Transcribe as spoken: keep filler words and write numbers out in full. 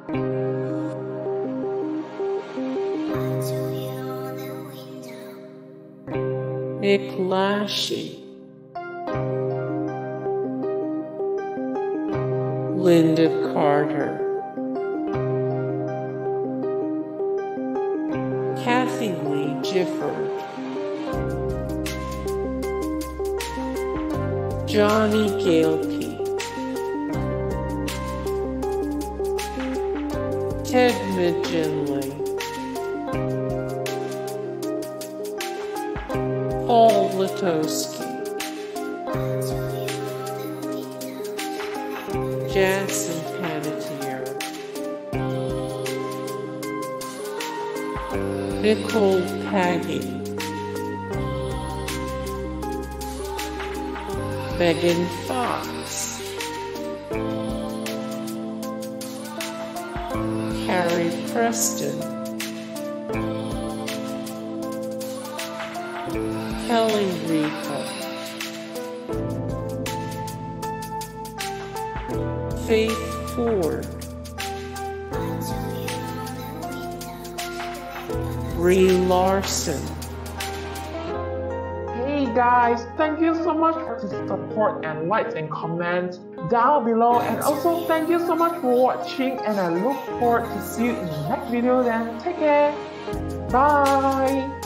Nick Lashy, Linda Carter, Kathie Lee Gifford, Johnny Galkey, Ted McGinley, Paul Litowski, Jason Panettiere, Nicole Paggy, Megan Fox, Carrie Preston, Kelly Ripa, Faith Ford, Brie Larson. Hey guys, thank you so much for the support and likes and comments down below, and also thank you so much for watching, and I look forward to see you in the next video. Then take care, bye.